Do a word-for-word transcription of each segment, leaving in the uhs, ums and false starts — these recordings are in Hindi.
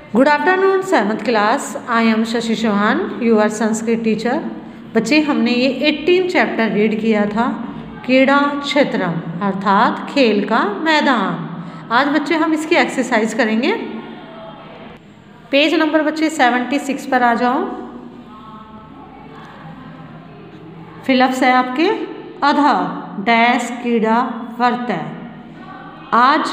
Good afternoon seventh class, I am Shashi Chauhan, your Sanskrit teacher. बच्चे हमने ये अठारह चैप्टर रीड किया था, क्रीड़ा क्षेत्रम अर्थात खेल का मैदान। आज बच्चे हम इसकी एक्सरसाइज करेंगे। पेज नंबर बच्चे छिहत्तर पर आ जाओ। फिलअप्स है आपके अधा डैश क्रीड़ा वर्तते। आज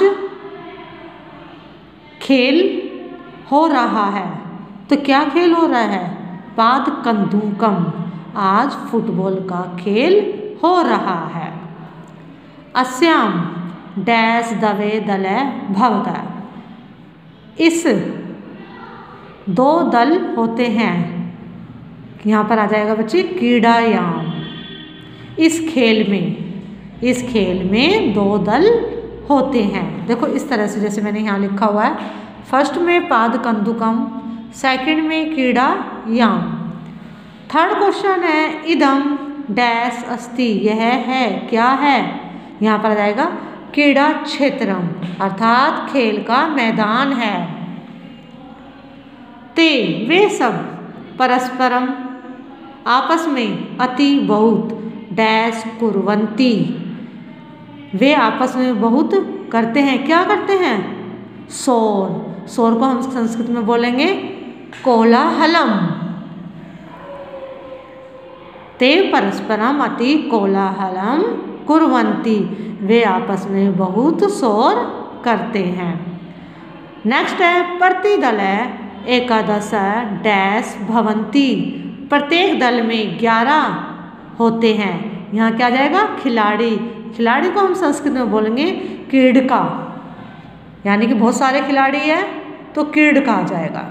खेल हो रहा है, तो क्या खेल हो रहा है? पाद कंदुकम, आज फुटबॉल का खेल हो रहा है। अस्याम डैश दवे दले भवता, इस दो दल होते हैं। यहाँ पर आ जाएगा बच्चे क्रीड़ायाम, इस खेल में, इस खेल में दो दल होते हैं। देखो इस तरह से, जैसे मैंने यहाँ लिखा हुआ है, फर्स्ट में पाद कंदुकम, सेकंड में क्रीड़ायाम। थर्ड क्वेश्चन है इदम डैश अस्ति, यह है क्या है? यहाँ पर आ जाएगा क्रीड़ा क्षेत्रम अर्थात खेल का मैदान है। ते वे सब परस्परम आपस में अति बहुत डैश कुर्वन्ति, वे आपस में बहुत करते हैं। क्या करते हैं? शोर, शोर को हम संस्कृत में बोलेंगे कोलाहलम। ते परस्परम अति कोलाहलम कुर्वन्ति, वे आपस में बहुत शोर करते हैं। नेक्स्ट है प्रतिदल एकादश डैश भवन्ति, प्रत्येक दल में ग्यारह होते हैं। यहाँ क्या जाएगा? खिलाड़ी, खिलाड़ी को हम संस्कृत में बोलेंगे क्रीडका, यानी कि बहुत सारे खिलाड़ी हैं तो क्रीडका आ जाएगा।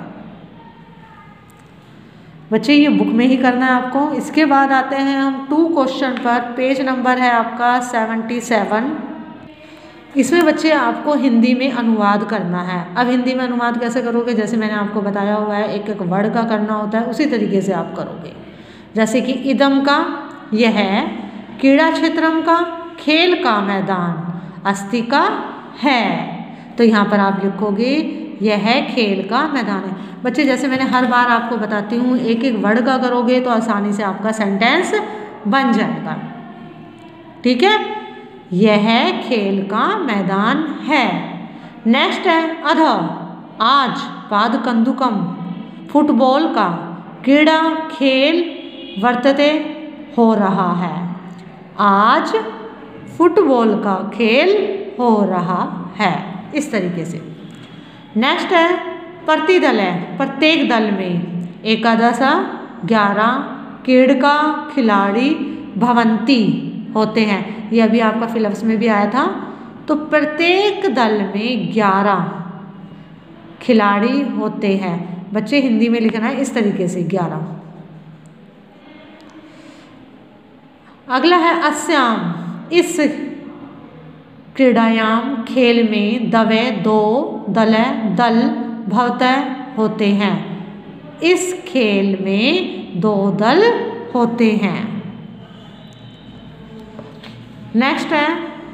बच्चे ये बुक में ही करना है आपको। इसके बाद आते हैं हम टू क्वेश्चन पर। पेज नंबर है आपका सतहत्तर। इसमें बच्चे आपको हिंदी में अनुवाद करना है। अब हिंदी में अनुवाद कैसे करोगे? जैसे मैंने आपको बताया हुआ है, एक एक वर्ड का करना होता है, उसी तरीके से आप करोगे। जैसे कि इदम का यह है, क्रीड़ा क्षेत्रम का खेल का मैदान, अस्ति का है, तो यहाँ पर आप लिखोगे यह है खेल का मैदान है। बच्चे जैसे मैंने हर बार आपको बताती हूँ, एक एक वर्ड का करोगे तो आसानी से आपका सेंटेंस बन जाएगा। ठीक है, यह खेल का मैदान है। नेक्स्ट है अध, आज पाद कंदुकम, फुटबॉल का क्रीड़ा खेल वर्तते हो रहा है, आज फुटबॉल का खेल हो रहा है, इस तरीके से। नेक्स्ट है प्रतिदल है, प्रत्येक दल में एकादश ग्यारह क्रीडका खिलाड़ी भवन्ति होते हैं। ये अभी आपका फिलअप्स में भी आया था। तो प्रत्येक दल में ग्यारह खिलाड़ी होते हैं। बच्चे हिंदी में लिखना है इस तरीके से, ग्यारह। अगला है अस्याम, इस क्रीड़ायाम खेल में दवे दो दल दल भवतः होते हैं, इस खेल में दो दल होते हैं। नेक्स्ट है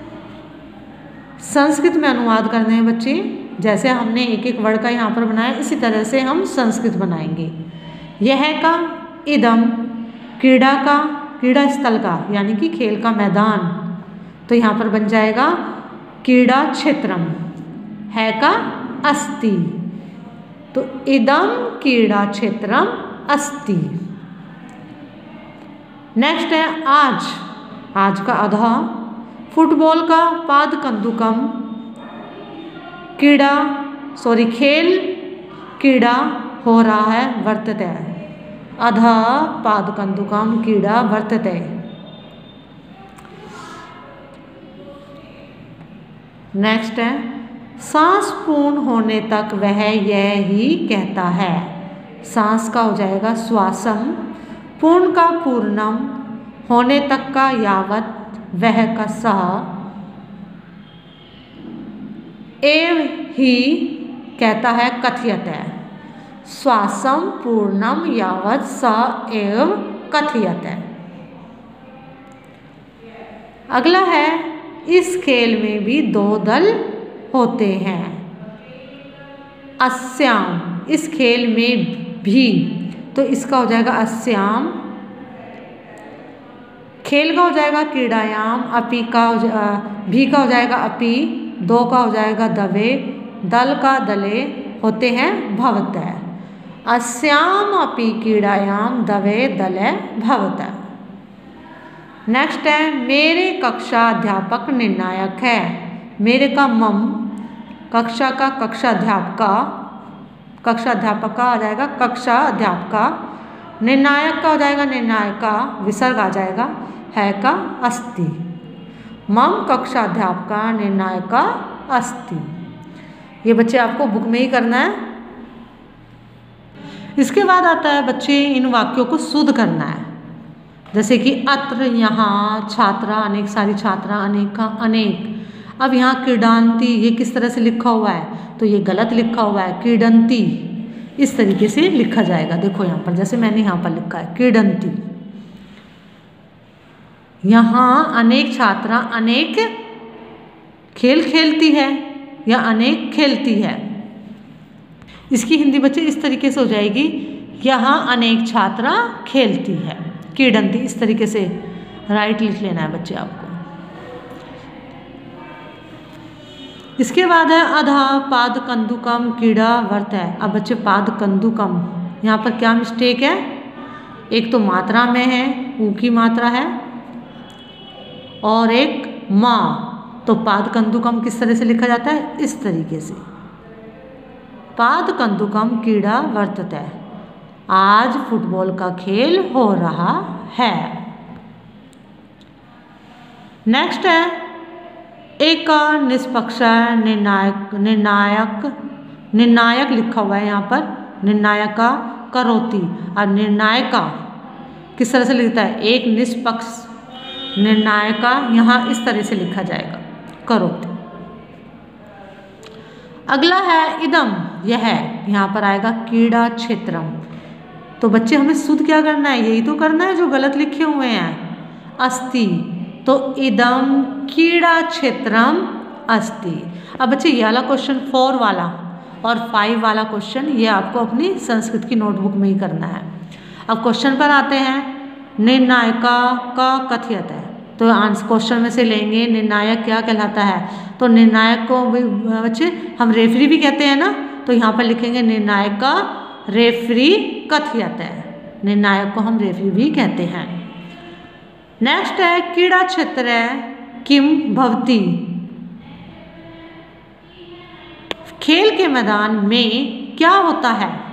संस्कृत में अनुवाद करने हैं बच्चे। जैसे हमने एक एक वर्ड का यहाँ पर बनाया, इसी तरह से हम संस्कृत बनाएंगे। यह का इदम, क्रीड़ा का क्रीड़ा स्थल का, यानी कि खेल का मैदान, तो यहाँ पर बन जाएगा क्रीड़ा क्षेत्रम, है का अस्ति, तो इदम क्रीड़ा क्षेत्रम अस्ति। नेक्स्ट है आज, आज का अधा, फुटबॉल का पाद कंदुकम, क्रीड़ा सॉरी खेल क्रीड़ा हो रहा है वर्तते, अधा पाद कंदुकम क्रीड़ा वर्तते। नेक्स्ट है सांस पूर्ण होने तक वह यह ही कहता है, सांस का हो जाएगा श्वासम, पूर्ण का पूर्णम, होने तक का यावत, वह का सह, एव ही कहता है कथयत है, श्वासम पूर्णम यावत स एव कथयत है। अगला है इस खेल में भी दो दल होते हैं। अस्याम, इस खेल में भी, तो इसका हो जाएगा अस्याम, खेल का हो जाएगा क्रीड़ायाम, अपी का हो जा, भी का हो जाएगा अपी, दो का हो जाएगा दवे, दल का दले होते हैं भवतः। अस्याम अपि क्रीड़ायाम दवे दले भवतः। नेक्स्ट है मेरे कक्षा अध्यापक निर्णायक है। मेरे का मम, कक्षा का कक्षा अध्यापका, कक्षा अध्यापका आ जाएगा कक्षा अध्यापका, निर्णायक का हो जाएगा निर्णायका, विसर्ग आ जाएगा, है का अस्ति। मम कक्षा अध्यापका निर्णायका अस्ति। ये बच्चे आपको बुक में ही करना है। इसके बाद आता है बच्चे इन वाक्यों को शुद्ध करना है। जैसे कि अत्र, यहाँ, छात्रा, अनेक सारी छात्रा, अनेक का अनेक। अब यहाँ क्रीडांती, ये किस तरह से लिखा हुआ है, तो ये गलत लिखा हुआ है, क्रीडंती इस तरीके से लिखा जाएगा। देखो यहाँ पर, जैसे मैंने यहाँ पर लिखा है क्रीडंती। यहाँ अनेक छात्रा अनेक खेल खेलती है या अनेक खेलती है। इसकी हिंदी बच्चे इस तरीके से हो जाएगी, यहाँ अनेक छात्रा खेलती है, क्रीडंती। इस तरीके से राइट लिख लेना है बच्चे आपको। इसके बाद है अधा पाद कंदुकम क्रीड़ा वर्त है। अब बच्चे पाद कंदुकम, यहाँ पर क्या मिस्टेक है, एक तो मात्रा में है, ऊ की मात्रा है, और एक माँ। तो पाद कंदुकम किस तरह से लिखा जाता है, इस तरीके से, पाद कंदुकम क्रीड़ा वर्तते, आज फुटबॉल का खेल हो रहा है। नेक्स्ट है एक निष्पक्ष निर्णायक, निर्णायक निर्णायक लिखा हुआ है यहाँ पर, निर्णायका करोति, और निर्णायका किस तरह से लिखता है, एक निष्पक्ष निर्णायका, यहाँ इस तरह से लिखा जाएगा करोति। अगला है इदम, यह है, यहाँ पर आएगा क्रीड़ा क्षेत्रम। तो बच्चे हमें शुद्ध क्या करना है, यही तो करना है जो गलत लिखे हुए हैं, अस्ति। तो इदम क्रीड़ा क्षेत्रम अस्ति। अब बच्चे ये वाला क्वेश्चन फोर वाला और फाइव वाला क्वेश्चन ये आपको अपनी संस्कृत की नोटबुक में ही करना है। अब क्वेश्चन पर आते हैं, निर्णायका का कथ्यत है, तो आंसर क्वेश्चन में से लेंगे निर्णायक क्या कहलाता है। तो निर्णायक को बच्चे हम रेफरी भी कहते हैं ना, तो यहाँ पर लिखेंगे निर्णायक का रेफरी कथ्यत है, निर्णायक को हम रेफरी भी कहते हैं। नेक्स्ट है क्रीड़ा क्षेत्र किम भवति, खेल के मैदान में क्या होता है।